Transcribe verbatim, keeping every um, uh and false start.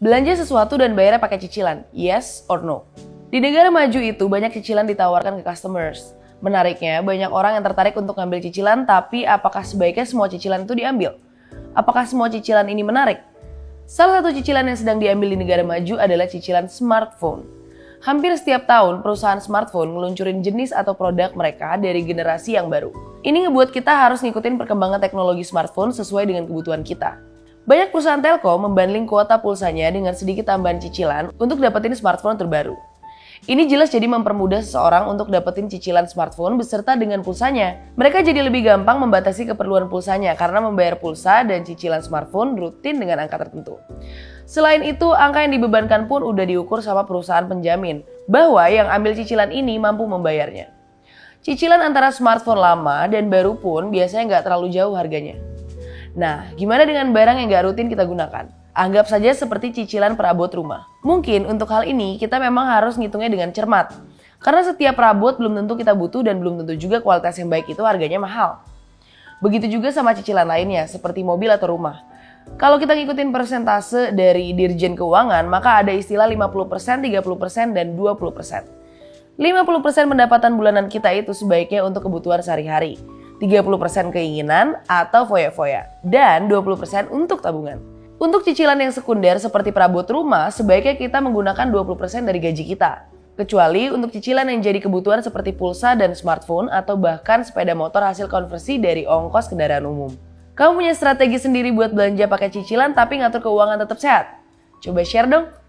Belanja sesuatu dan bayarnya pakai cicilan, yes or no? Di negara maju itu banyak cicilan ditawarkan ke customers. Menariknya, banyak orang yang tertarik untuk ngambil cicilan, tapi apakah sebaiknya semua cicilan itu diambil? Apakah semua cicilan ini menarik? Salah satu cicilan yang sedang diambil di negara maju adalah cicilan smartphone. Hampir setiap tahun, perusahaan smartphone ngeluncurin jenis atau produk mereka dari generasi yang baru. Ini ngebuat kita harus ngikutin perkembangan teknologi smartphone sesuai dengan kebutuhan kita. Banyak perusahaan telkom membundling kuota pulsanya dengan sedikit tambahan cicilan untuk dapetin smartphone terbaru. Ini jelas jadi mempermudah seseorang untuk dapetin cicilan smartphone beserta dengan pulsanya. Mereka jadi lebih gampang membatasi keperluan pulsanya karena membayar pulsa dan cicilan smartphone rutin dengan angka tertentu. Selain itu, angka yang dibebankan pun udah diukur sama perusahaan penjamin, bahwa yang ambil cicilan ini mampu membayarnya. Cicilan antara smartphone lama dan baru pun biasanya nggak terlalu jauh harganya. Nah, gimana dengan barang yang nggak rutin kita gunakan? Anggap saja seperti cicilan perabot rumah. Mungkin untuk hal ini kita memang harus ngitungnya dengan cermat. Karena setiap perabot belum tentu kita butuh dan belum tentu juga kualitas yang baik itu harganya mahal. Begitu juga sama cicilan lainnya seperti mobil atau rumah. Kalau kita ngikutin persentase dari Dirjen Keuangan, maka ada istilah lima puluh persen, tiga puluh persen, dan dua puluh persen. lima puluh persen pendapatan bulanan kita itu sebaiknya untuk kebutuhan sehari-hari. tiga puluh persen keinginan atau foya-foya, dan dua puluh persen untuk tabungan. Untuk cicilan yang sekunder seperti perabot rumah, sebaiknya kita menggunakan dua puluh persen dari gaji kita. Kecuali untuk cicilan yang jadi kebutuhan seperti pulsa dan smartphone atau bahkan sepeda motor hasil konversi dari ongkos kendaraan umum. Kamu punya strategi sendiri buat belanja pakai cicilan tapi ngatur keuangan tetap sehat? Coba share dong!